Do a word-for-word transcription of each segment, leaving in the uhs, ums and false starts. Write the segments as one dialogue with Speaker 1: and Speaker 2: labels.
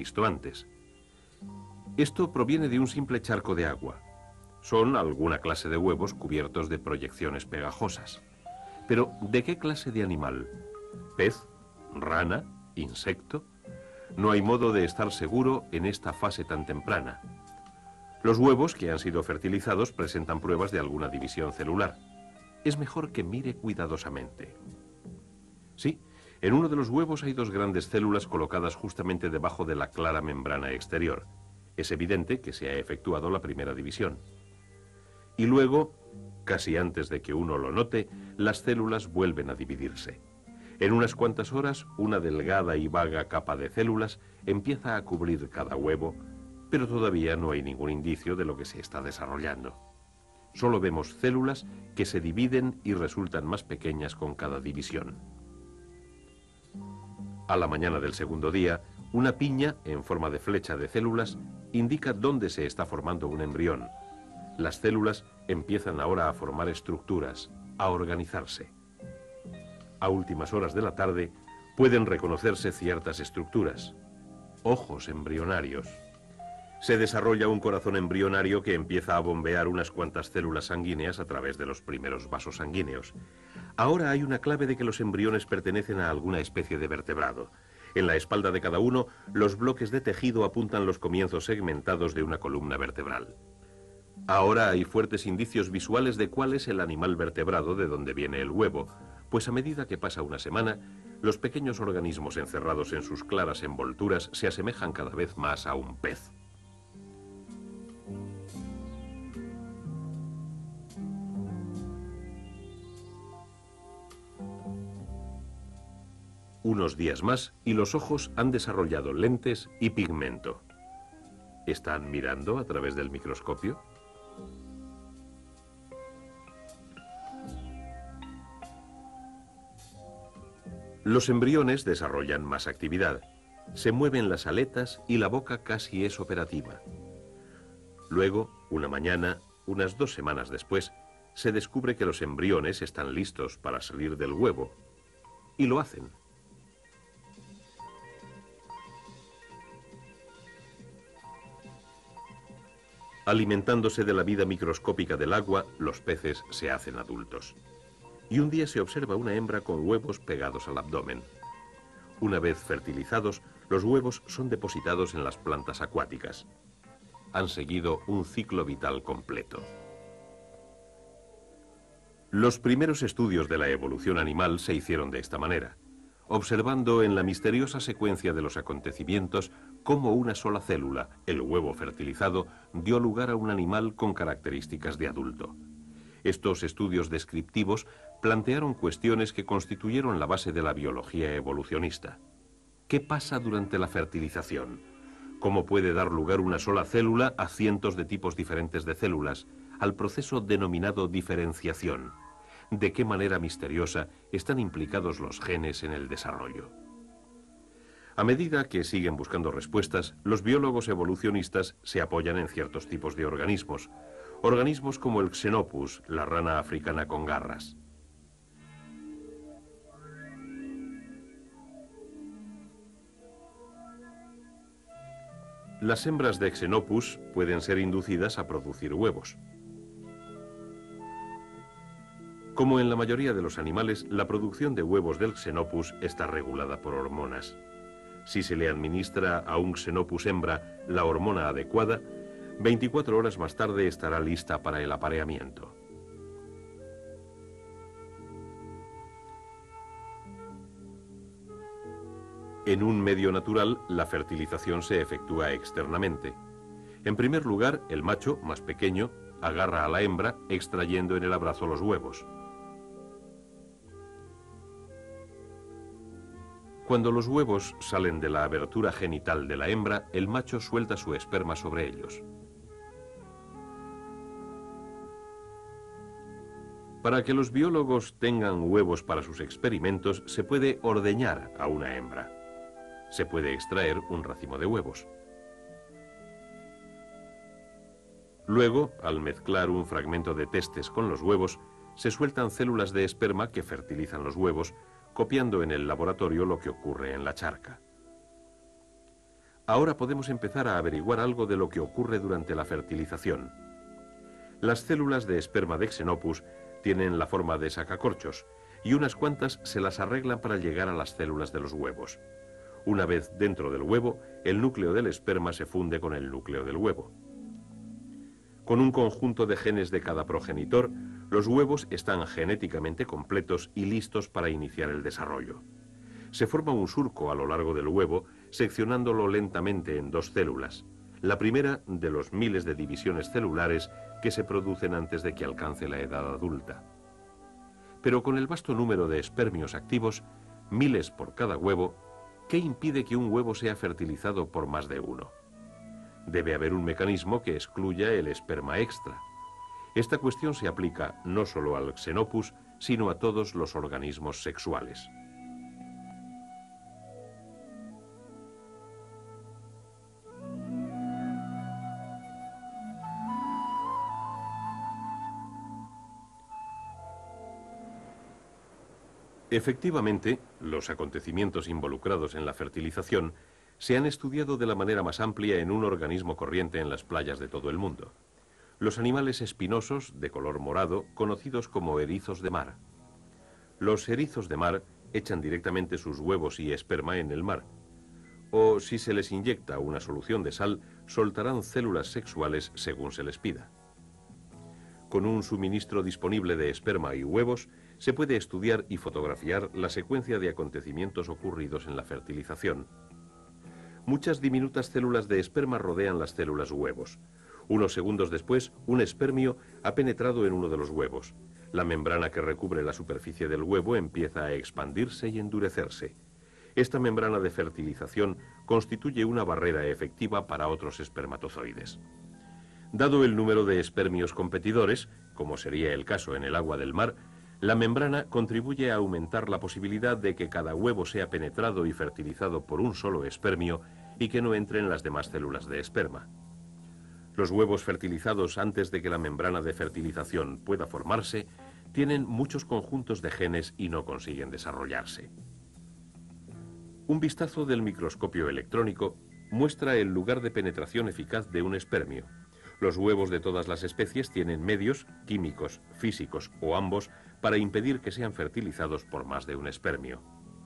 Speaker 1: visto antes. Esto proviene de un simple charco de agua. Son alguna clase de huevos cubiertos de proyecciones pegajosas. Pero, ¿de qué clase de animal? ¿Pez? ¿Rana? ¿Insecto? No hay modo de estar seguro en esta fase tan temprana. Los huevos que han sido fertilizados presentan pruebas de alguna división celular. Es mejor que mire cuidadosamente. Sí, en uno de los huevos hay dos grandes células colocadas justamente debajo de la clara membrana exterior. Es evidente que se ha efectuado la primera división. Y luego, casi antes de que uno lo note, las células vuelven a dividirse. En unas cuantas horas, una delgada y vaga capa de células empieza a cubrir cada huevo, pero todavía no hay ningún indicio de lo que se está desarrollando. Solo vemos células que se dividen y resultan más pequeñas con cada división. A la mañana del segundo día, una piña en forma de flecha de células indica dónde se está formando un embrión. Las células empiezan ahora a formar estructuras, a organizarse. A últimas horas de la tarde pueden reconocerse ciertas estructuras. Ojos embrionarios. Se desarrolla un corazón embrionario que empieza a bombear unas cuantas células sanguíneas a través de los primeros vasos sanguíneos. Ahora hay una clave de que los embriones pertenecen a alguna especie de vertebrado. En la espalda de cada uno, los bloques de tejido apuntan los comienzos segmentados de una columna vertebral. Ahora hay fuertes indicios visuales de cuál es el animal vertebrado de donde viene el huevo, pues a medida que pasa una semana, los pequeños organismos encerrados en sus claras envolturas se asemejan cada vez más a un pez. Unos días más y los ojos han desarrollado lentes y pigmento. ¿Están mirando a través del microscopio? Los embriones desarrollan más actividad. Se mueven las aletas y la boca casi es operativa. Luego, una mañana, unas dos semanas después, se descubre que los embriones están listos para salir del huevo. Y lo hacen. Alimentándose de la vida microscópica del agua, los peces se hacen adultos. Y un día se observa una hembra con huevos pegados al abdomen. Una vez fertilizados, los huevos son depositados en las plantas acuáticas. Han seguido un ciclo vital completo. Los primeros estudios de la evolución animal se hicieron de esta manera, observando en la misteriosa secuencia de los acontecimientos cómo una sola célula, el huevo fertilizado, dio lugar a un animal con características de adulto. Estos estudios descriptivos plantearon cuestiones que constituyeron la base de la biología evolucionista. ¿Qué pasa durante la fertilización? ¿Cómo puede dar lugar una sola célula a cientos de tipos diferentes de células, al proceso denominado diferenciación? ¿De qué manera misteriosa están implicados los genes en el desarrollo? A medida que siguen buscando respuestas, los biólogos evolucionistas se apoyan en ciertos tipos de organismos, organismos como el Xenopus, la rana africana con garras. Las hembras de Xenopus pueden ser inducidas a producir huevos. Como en la mayoría de los animales, la producción de huevos del Xenopus está regulada por hormonas. Si se le administra a un Xenopus hembra la hormona adecuada, veinticuatro horas más tarde estará lista para el apareamiento. En un medio natural, la fertilización se efectúa externamente. En primer lugar, el macho, más pequeño, agarra a la hembra, extrayendo en el abrazo los huevos. Cuando los huevos salen de la abertura genital de la hembra, el macho suelta su esperma sobre ellos. Para que los biólogos tengan huevos para sus experimentos, se puede ordeñar a una hembra. Se puede extraer un racimo de huevos. Luego, al mezclar un fragmento de testes con los huevos, se sueltan células de esperma que fertilizan los huevos, copiando en el laboratorio lo que ocurre en la charca. Ahora podemos empezar a averiguar algo de lo que ocurre durante la fertilización. Las células de esperma de Xenopus tienen la forma de sacacorchos y unas cuantas se las arreglan para llegar a las células de los huevos. Una vez dentro del huevo, el núcleo del esperma se funde con el núcleo del huevo. Con un conjunto de genes de cada progenitor, los huevos están genéticamente completos y listos para iniciar el desarrollo. Se forma un surco a lo largo del huevo, seccionándolo lentamente en dos células. La primera de los miles de divisiones celulares que se producen antes de que alcance la edad adulta. Pero con el vasto número de espermios activos, miles por cada huevo, ¿qué impide que un huevo sea fertilizado por más de uno? Debe haber un mecanismo que excluya el esperma extra. Esta cuestión se aplica no solo al Xenopus, sino a todos los organismos sexuales. Efectivamente, los acontecimientos involucrados en la fertilización se han estudiado de la manera más amplia en un organismo corriente en las playas de todo el mundo. Los animales espinosos de color morado, conocidos como erizos de mar. Los erizos de mar echan directamente sus huevos y esperma en el mar. O si se les inyecta una solución de sal, soltarán células sexuales según se les pida. Con un suministro disponible de esperma y huevos, se puede estudiar y fotografiar la secuencia de acontecimientos ocurridos en la fertilización. Muchas diminutas células de esperma rodean las células huevos. Unos segundos después, un espermio ha penetrado en uno de los huevos. La membrana que recubre la superficie del huevo empieza a expandirse y endurecerse. Esta membrana de fertilización constituye una barrera efectiva para otros espermatozoides. Dado el número de espermios competidores, como sería el caso en el agua del mar, la membrana contribuye a aumentar la posibilidad de que cada huevo sea penetrado y fertilizado por un solo espermio y que no entren las demás células de esperma. Los huevos fertilizados antes de que la membrana de fertilización pueda formarse tienen muchos conjuntos de genes y no consiguen desarrollarse. Un vistazo del microscopio electrónico muestra el lugar de penetración eficaz de un espermio. Los huevos de todas las especies tienen medios, químicos, físicos o ambos, para impedir que sean fertilizados por más de un espermio.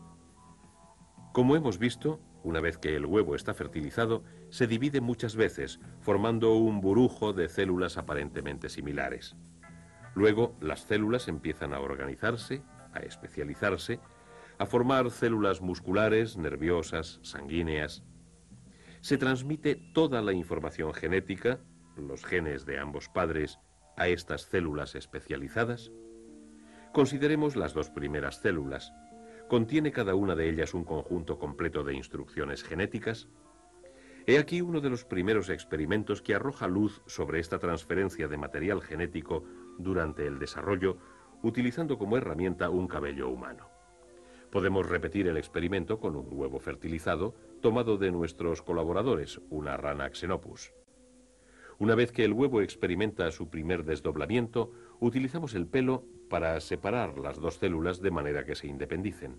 Speaker 1: Como hemos visto, una vez que el huevo está fertilizado, se divide muchas veces, formando un burujo de células aparentemente similares. Luego, las células empiezan a organizarse, a especializarse, a formar células musculares, nerviosas, sanguíneas. Se transmite toda la información genética, los genes de ambos padres, a estas células especializadas. Consideremos las dos primeras células. ¿Contiene cada una de ellas un conjunto completo de instrucciones genéticas? He aquí uno de los primeros experimentos que arroja luz sobre esta transferencia de material genético durante el desarrollo, utilizando como herramienta un cabello humano. Podemos repetir el experimento con un huevo fertilizado tomado de nuestros colaboradores, una rana Xenopus. Una vez que el huevo experimenta su primer desdoblamiento, utilizamos el pelo para separar las dos células de manera que se independicen.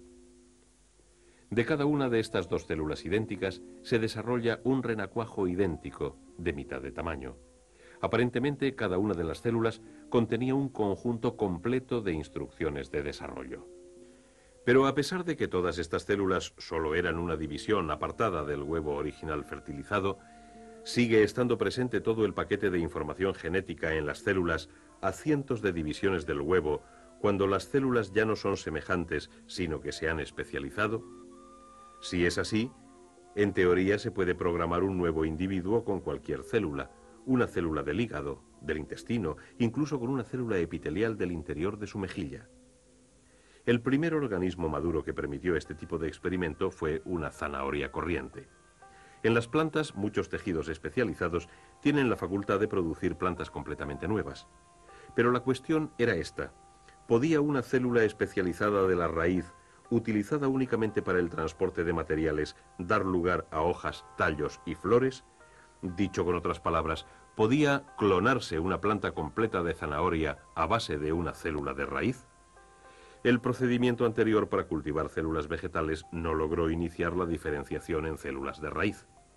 Speaker 1: De cada una de estas dos células idénticas se desarrolla un renacuajo idéntico, de mitad de tamaño. Aparentemente, cada una de las células contenía un conjunto completo de instrucciones de desarrollo. Pero a pesar de que todas estas células solo eran una división apartada del huevo original fertilizado, sigue estando presente todo el paquete de información genética en las células a cientos de divisiones del huevo, cuando las células ya no son semejantes, sino que se han especializado. Si es así, en teoría se puede programar un nuevo individuo con cualquier célula, una célula del hígado, del intestino, incluso con una célula epitelial del interior de su mejilla. El primer organismo maduro que permitió este tipo de experimento fue una zanahoria corriente. En las plantas, muchos tejidos especializados tienen la facultad de producir plantas completamente nuevas. Pero la cuestión era esta: ¿podía una célula especializada de la raíz, utilizada únicamente para el transporte de materiales, dar lugar a hojas, tallos y flores? Dicho con otras palabras, ¿podía clonarse una planta completa de zanahoria a base de una célula de raíz? El procedimiento anterior para cultivar células vegetales no logró iniciar la diferenciación en células de raíz.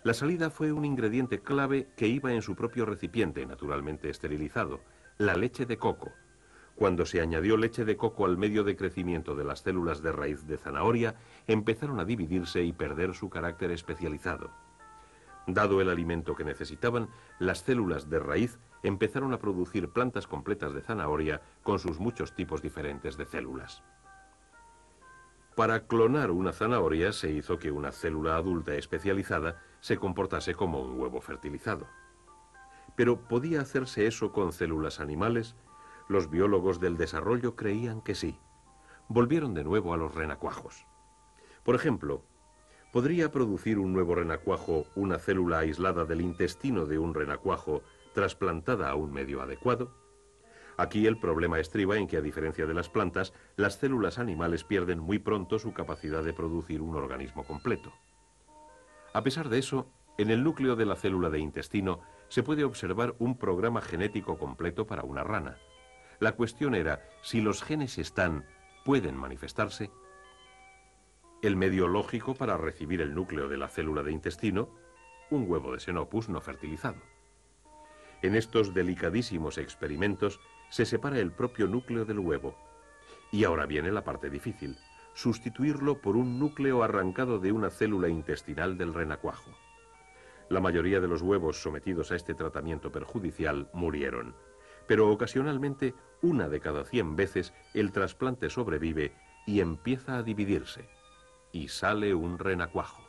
Speaker 1: La salida fue un ingrediente clave que iba en su propio recipiente, naturalmente esterilizado, la leche de coco. Cuando se añadió leche de coco al medio de crecimiento de las células de raíz de zanahoria, empezaron a dividirse y perder su carácter especializado. Dado el alimento que necesitaban, las células de raíz empezaron a producir plantas completas de zanahoria con sus muchos tipos diferentes de células. Para clonar una zanahoria se hizo que una célula adulta especializada se comportase como un huevo fertilizado. Pero ¿podía hacerse eso con células animales? Los biólogos del desarrollo creían que sí. Volvieron de nuevo a los renacuajos. Por ejemplo, ¿podría producir un nuevo renacuajo una célula aislada del intestino de un renacuajo trasplantada a un medio adecuado? Aquí el problema estriba en que, a diferencia de las plantas, las células animales pierden muy pronto su capacidad de producir un organismo completo. A pesar de eso, en el núcleo de la célula de intestino se puede observar un programa genético completo para una rana. La cuestión era, si los genes están, ¿pueden manifestarse? El medio lógico para recibir el núcleo de la célula de intestino, un huevo de Xenopus no fertilizado. En estos delicadísimos experimentos se separa el propio núcleo del huevo. Y ahora viene la parte difícil, sustituirlo por un núcleo arrancado de una célula intestinal del renacuajo. La mayoría de los huevos sometidos a este tratamiento perjudicial murieron, pero ocasionalmente, una de cada cien veces, el trasplante sobrevive y empieza a dividirse, y sale un renacuajo.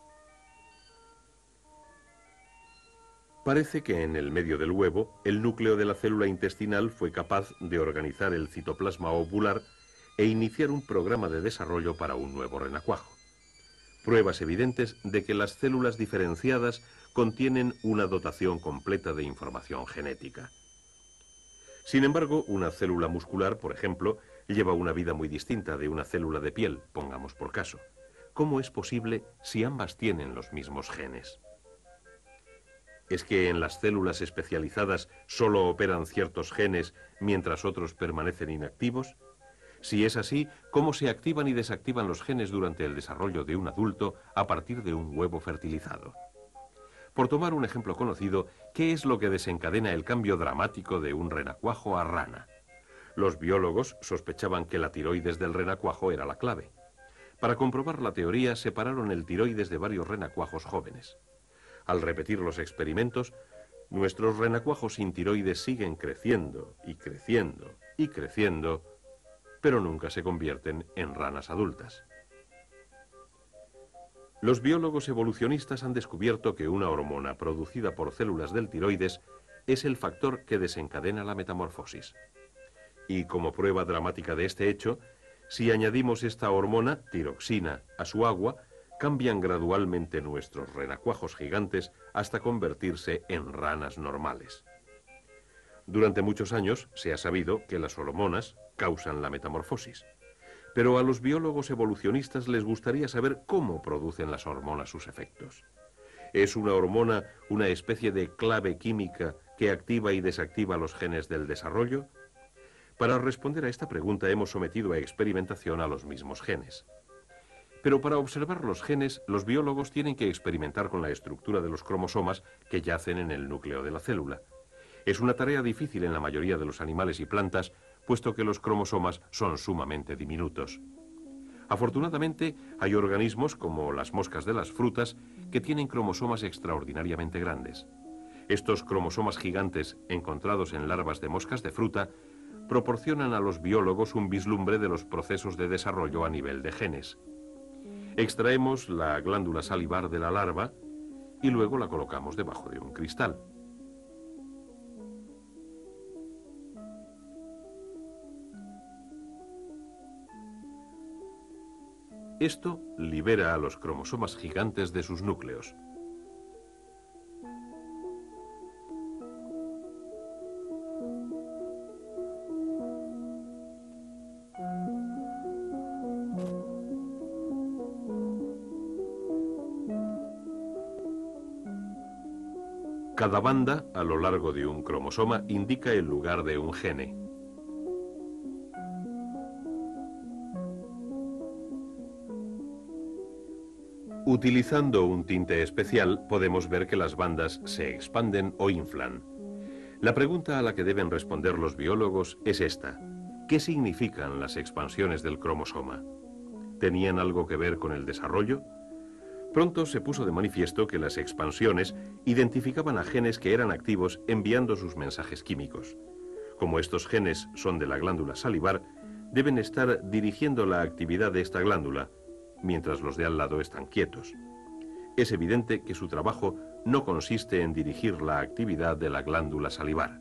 Speaker 1: Parece que en el medio del huevo, el núcleo de la célula intestinal fue capaz de organizar el citoplasma ovular e iniciar un programa de desarrollo para un nuevo renacuajo. Pruebas evidentes de que las células diferenciadas contienen una dotación completa de información genética. Sin embargo, una célula muscular, por ejemplo, lleva una vida muy distinta de una célula de piel, pongamos por caso. ¿Cómo es posible si ambas tienen los mismos genes? ¿Es que en las células especializadas solo operan ciertos genes mientras otros permanecen inactivos? Si es así, ¿cómo se activan y desactivan los genes durante el desarrollo de un adulto a partir de un huevo fertilizado? Por tomar un ejemplo conocido, ¿qué es lo que desencadena el cambio dramático de un renacuajo a rana? Los biólogos sospechaban que la tiroides del renacuajo era la clave. Para comprobar la teoría, separaron el tiroides de varios renacuajos jóvenes. Al repetir los experimentos, nuestros renacuajos sin tiroides siguen creciendo y creciendo y creciendo, pero nunca se convierten en ranas adultas. Los biólogos evolucionistas han descubierto que una hormona producida por células del tiroides es el factor que desencadena la metamorfosis. Y como prueba dramática de este hecho, si añadimos esta hormona, tiroxina, a su agua, cambian gradualmente nuestros renacuajos gigantes hasta convertirse en ranas normales. Durante muchos años se ha sabido que las hormonas causan la metamorfosis, pero a los biólogos evolucionistas les gustaría saber cómo producen las hormonas sus efectos. ¿Es una hormona una especie de clave química que activa y desactiva los genes del desarrollo? Para responder a esta pregunta hemos sometido a experimentación a los mismos genes. Pero para observar los genes, los biólogos tienen que experimentar con la estructura de los cromosomas que yacen en el núcleo de la célula. Es una tarea difícil en la mayoría de los animales y plantas, puesto que los cromosomas son sumamente diminutos. Afortunadamente, hay organismos, como las moscas de las frutas, que tienen cromosomas extraordinariamente grandes. Estos cromosomas gigantes, encontrados en larvas de moscas de fruta, proporcionan a los biólogos un vislumbre de los procesos de desarrollo a nivel de genes. Extraemos la glándula salivar de la larva y luego la colocamos debajo de un cristal. Esto libera a los cromosomas gigantes de sus núcleos. Cada banda, a lo largo de un cromosoma, indica el lugar de un gene. Utilizando un tinte especial, podemos ver que las bandas se expanden o inflan. La pregunta a la que deben responder los biólogos es esta: ¿qué significan las expansiones del cromosoma? ¿Tenían algo que ver con el desarrollo? Pronto se puso de manifiesto que las expansiones identificaban a genes que eran activos enviando sus mensajes químicos. Como estos genes son de la glándula salivar, deben estar dirigiendo la actividad de esta glándula, mientras los de al lado están quietos. Es evidente que su trabajo no consiste en dirigir la actividad de la glándula salivar.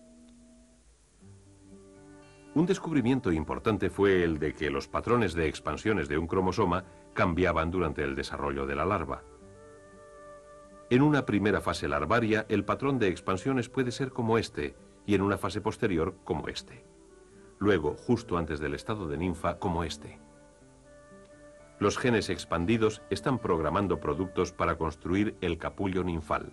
Speaker 1: Un descubrimiento importante fue el de que los patrones de expansiones de un cromosoma cambiaban durante el desarrollo de la larva. En una primera fase larvaria, el patrón de expansiones puede ser como este, y en una fase posterior como este. Luego, justo antes del estado de ninfa, como este. Los genes expandidos están programando productos para construir el capullo ninfal.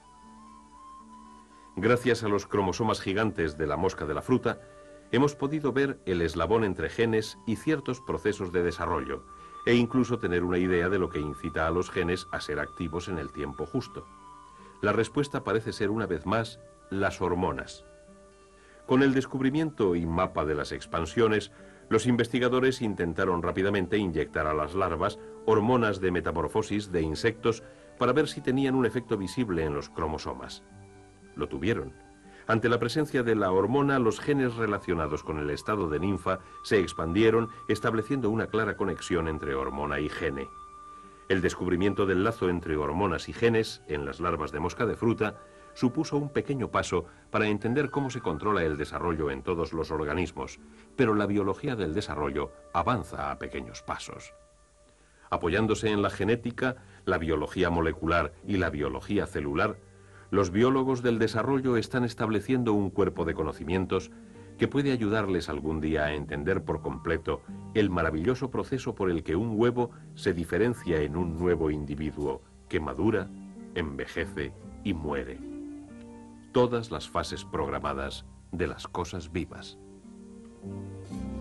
Speaker 1: Gracias a los cromosomas gigantes de la mosca de la fruta, hemos podido ver el eslabón entre genes y ciertos procesos de desarrollo, e incluso tener una idea de lo que incita a los genes a ser activos en el tiempo justo. La respuesta parece ser una vez más las hormonas. Con el descubrimiento y mapa de las expansiones, los investigadores intentaron rápidamente inyectar a las larvas hormonas de metamorfosis de insectos para ver si tenían un efecto visible en los cromosomas. Lo tuvieron. Ante la presencia de la hormona, los genes relacionados con el estado de ninfa se expandieron, estableciendo una clara conexión entre hormona y gene. El descubrimiento del lazo entre hormonas y genes en las larvas de mosca de fruta supuso un pequeño paso para entender cómo se controla el desarrollo en todos los organismos, pero la biología del desarrollo avanza a pequeños pasos. Apoyándose en la genética, la biología molecular y la biología celular, los biólogos del desarrollo están estableciendo un cuerpo de conocimientos que puede ayudarles algún día a entender por completo el maravilloso proceso por el que un huevo se diferencia en un nuevo individuo que madura, envejece y muere. Todas las fases programadas de las cosas vivas.